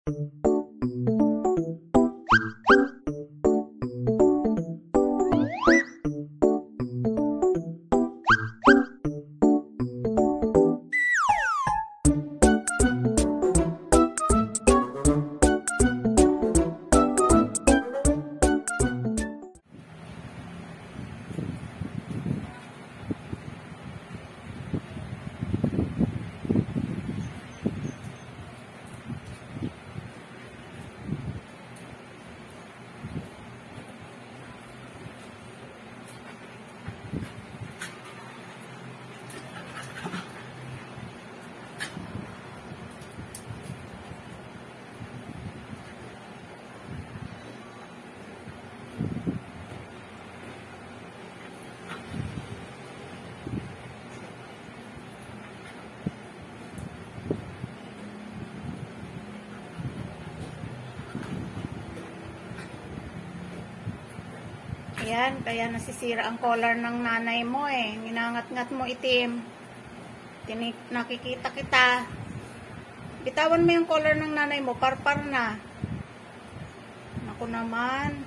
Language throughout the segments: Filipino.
Ayan, kaya nasisira ang collar ng nanay mo eh. Ginangat-ngat mo itim. Nakikita kita. Bitawan mo yung collar ng nanay mo, parpar na. Naku naman.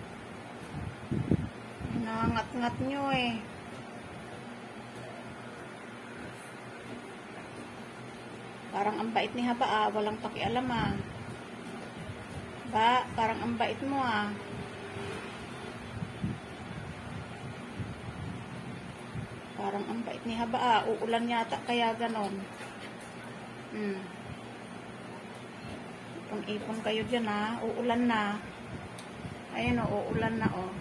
Ginangat-ngat nyo eh. Parang ang bait ni Haba ah, walang pakialam ah. Ba, parang ang bait mo ah. Parang ang bait ni Haba ah. Uulan yata kaya ganon. Ipon-ipon kayo dyan ah. Uulan na. Ayan o, uulan na o.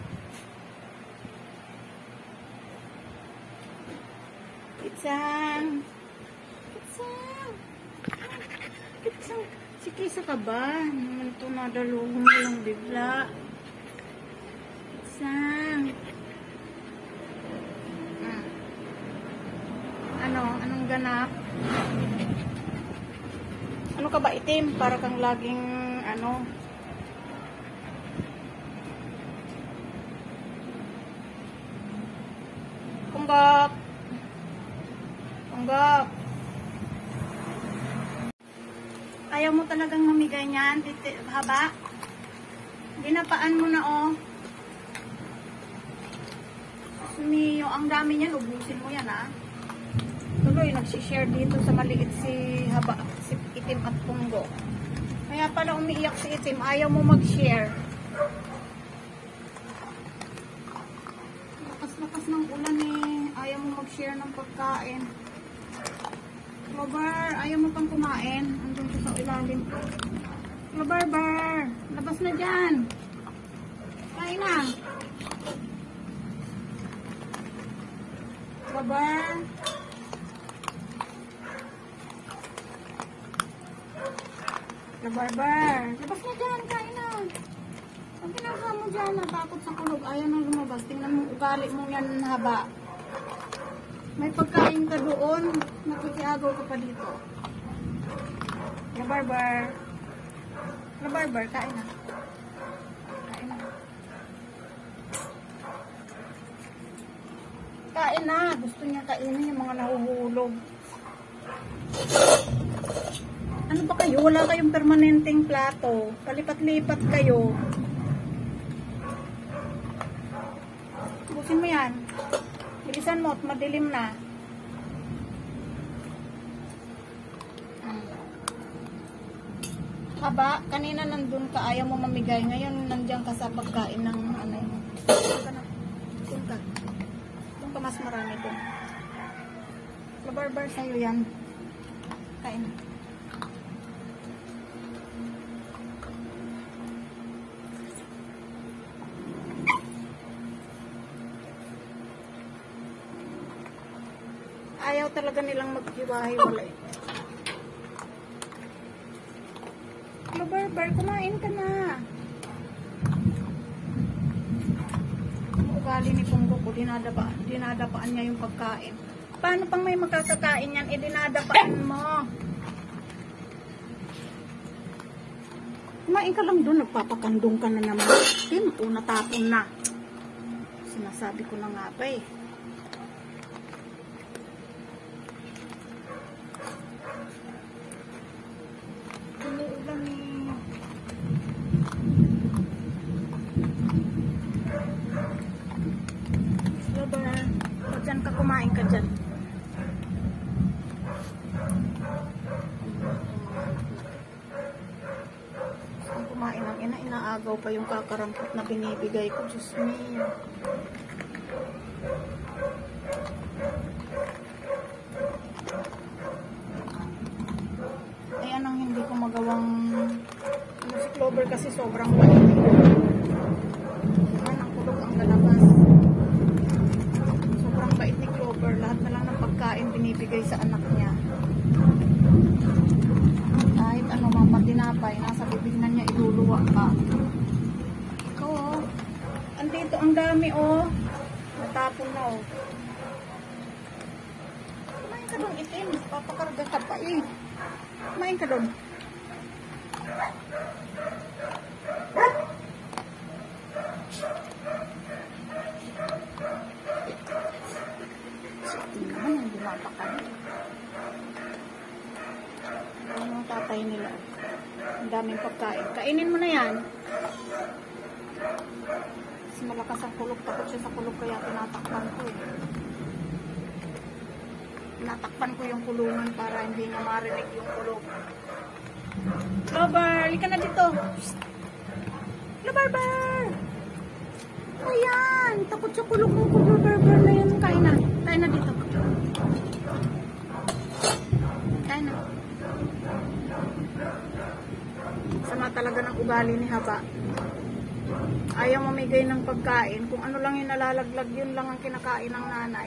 Pitsang. Pitsang. Pitsang. Sikisa ka ba? Naman ito nadaluhan mo lang bigla. Pitsang. Anong ganap? Ano ka ba itim? Para kang laging ano? Punggap. Punggap. Ayaw mo talagang mamigay niyan, Haba? Dinapaan mo na oh. Sumiyo, ang dami niyan, ubusin mo yan ah. Tuloy, nagsishare dito sa maliit si Haba, si Itim at Punggo. Kaya pala umiiyak si Itim, ayaw mo mag-share. Lakas-lakas ng ulan eh, ayaw mo mag-share ng pagkain. Clover, ayaw mo pang kumain. Andun ko sa ilalim. Clover, labas na dyan. Kain na. Clover. Barbar. Labas na dyan, kain na. Ang ginagawa mo dyan, natakot sa kulog. Ayaw na lumabas. Tingnan mo, ugali mo yan, Haba. May pagkain ka doon. Nakikiagaw ka pa dito. Barbar. Barbar, kain na. Kain na. Kain na. Gusto niya kainin yung mga nahuhulog. Ano ba kayo? Wala kayong permanenteng plato. Palipat-lipat kayo. Busin mo yan. Bilisan mo at madilim na. Haba, kanina nandun ka, ayaw mo mamigay. Ngayon nandiyan ka sa pagkain ng ano mo. Doon ka. Doon ka mas marami doon. Labarbar sa'yo yan. Kain. Ayaw talaga nilang maghiwa-hiwalay. Barbar, kumain ka na. Ugali ni Punggo ko, dinadapaan niya yung pagkain. Paano pang may makakakain yan? Dinadapaan mo. Kumain ka lang doon, nagpapakandong ka na naman. Tinto, natapon na. Sinasabi ko na nga pa eh. Umuulan eh. agaw pa yung kakarampot na binibigay ko. Diyos me. Ayan ang hindi ko magawang si Clover kasi sobrang bait. Ayan ang kulog ang galabas. Sobrang bait ni Clover. Lahat na lang ng pagkain binibigay sa anak niya. Kahit ano mamatinapay, nasa bibig na niya iluluwa ka. Ito oh. Andito ang dami oh. Natapon na oh. Kumain ka doon itim. Papakarga ka pa eh. Kumain ka doon. Itim naman yung dumapakan. Ano ang tatay nila? Ang daming pagkain. Kainin mo na yan. Kasi malakas ang kulog. Takot siya sa kulog kaya tinatakpan ko eh. Tinatakpan ko yung kulungan para hindi niya marinig yung kulog. Clover, halika na dito. Clover, ayan, takot sa kulog mo. Clover na yan. Kain na. Kain na dito. Kain na. Sama talaga ng ugali ni Haba. Ayaw mamigay ng pagkain. Kung ano lang yung nalalaglag, yun lang ang kinakain ng nanay.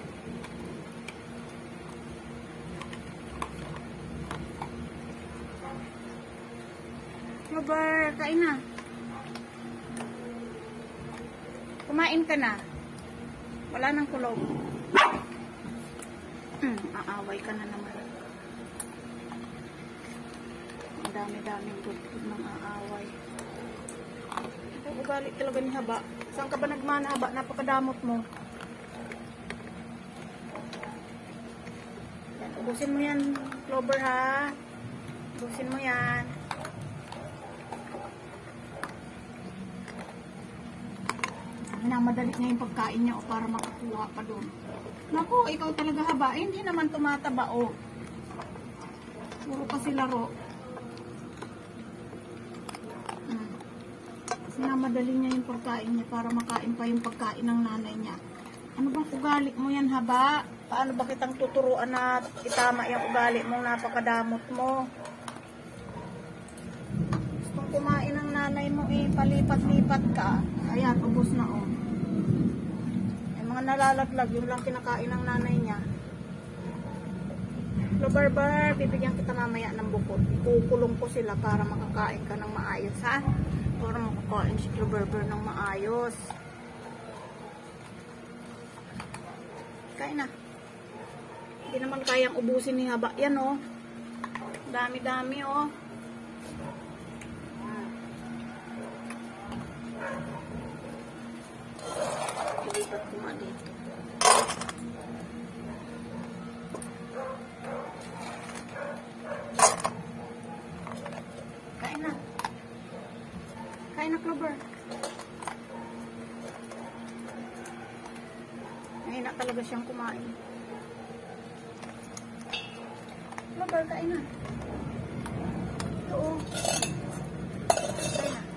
Clover, kain na. Kumain ka na. Wala nang kulog. Aaway ka na naman. Ang dami-daming good ng aaway. Ito ugali talaga ni Haba. Saan ka ba nagmana, Haba? Napakadamot mo. Yan, ubusin mo yan, Clover ha. Ubusin mo yan. Minamadali niya yung pagkain niya o para makakuha pa doon. Naku, ikaw talaga Haba. Hindi naman tumataba o. Puro kasi laro. Minamadali niya yung pagkain niya para makain pa yung pagkain ng nanay niya. Ano bang ugali mo yan Haba? Paano ba kitang tuturuan na itama yung ugali mong napakadamot mo? Gustong kumain ng nanay mo eh. Palipat-lipat ka. Ayan, ubos na oh. Yung mga nalalaglag, yung lang kinakain ng nanay niya. Clover, bibigyan kita mamaya ng bukod. Ikukulong ko sila para makakain ka ng maayos, ha? Para makakain si Clover ng maayos. Kain na. Hindi naman kayang ubusin ni Haba. Yan, oh. Dami-dami, oh. Ilipat ko nga dito. Kain na. Kain na, Clover. Mahina talaga siyang kumain. Clover, kain na. Ito, oh. Kain na.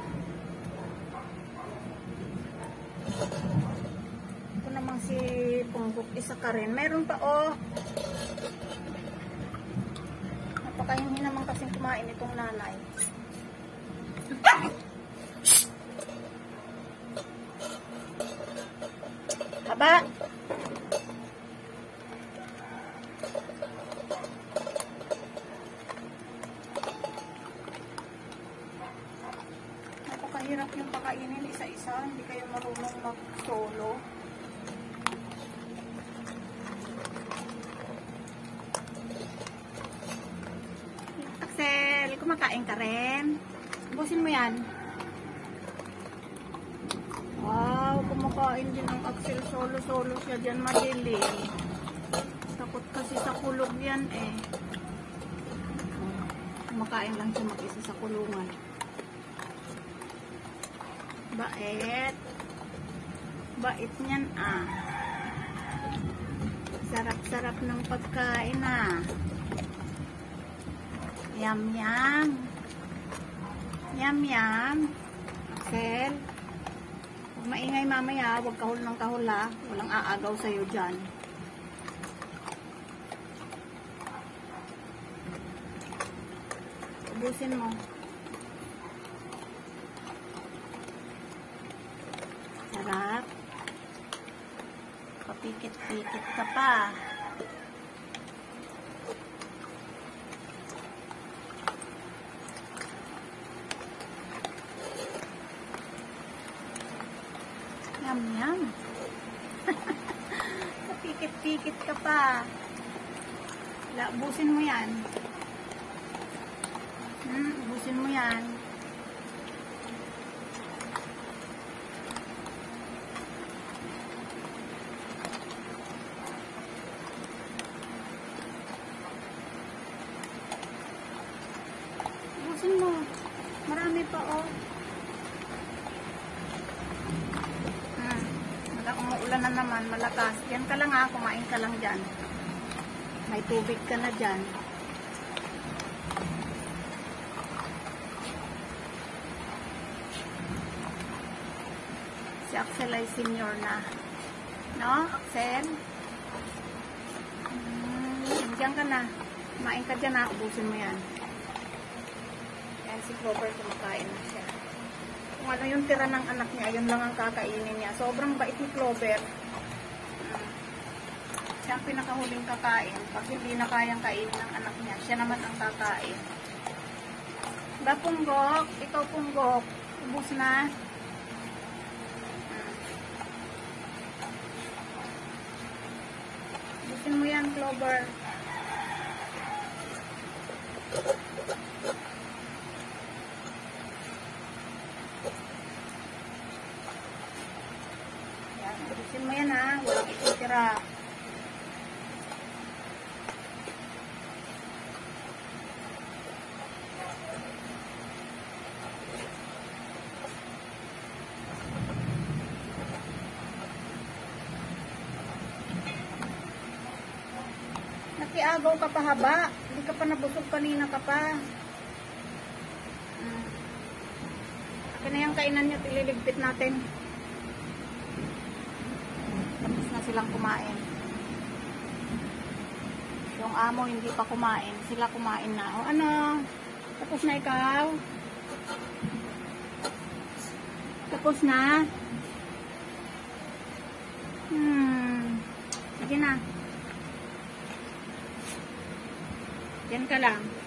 Ito namang si Punggok, isa ka rin. Meron pa, oh. Napakahingi naman kasing kumain itong nanay. Haba! Napakahirap yung pakainin isa-isa. Hindi kayo marunong mag-solo. Axel, kumakain ka rin? Ubusin mo yan. Wow, kumakain din ang Axel. Solo-solo siya dyan, madilim. Takot kasi sa kulog yan eh. Kumakain lang siya mag-isa sa kulungan. Bait. Bait niyan ah. Sarap-sarap ng pagkain ah. Yum yum. Yum yum. Axel. Huwag maingay mamaya. Huwag kahul ng kahul ha. Walang aagaw sa'yo dyan. Ubusin mo. Sarap. Papikit-pikit ka pa. Yum, yum. Papikit-pikit ka pa. Ubusin mo yan. Ubusin mo yan. Ubusin mo. Marami pa, oh. Umuulan na naman, malakas. Yan ka lang ha, kumain ka lang dyan. May tubig ka na dyan. Si Axel ay senior na. No, Axel? Diyan ka na. Kumain ka dyan ha, ubusin mo yan. Yan si Clover, kumakain na siya. Kung ano yung tira ng anak niya, yun lang ang kakainin niya. Sobrang bait ni Clover. Siya ang pinakahuling kakain. Pag hindi na kayang kainin ng anak niya, siya naman ang kakain. Ba, Punggok? Ikaw, Punggok. Ubus na. Ubusin mo yan, Clover. Ubusin mo yan ha, walang ititira. Nakiagaw ka pa haba, hindi ka pa nabusog, kanina ka pa. Akin na yung kainan niya, ililigpit natin. Tapos na silang kumain. Yung amo hindi pa kumain, sila kumain na. O ano? Tapos na ikaw? Tapos na? Sige na. Yan ka lang.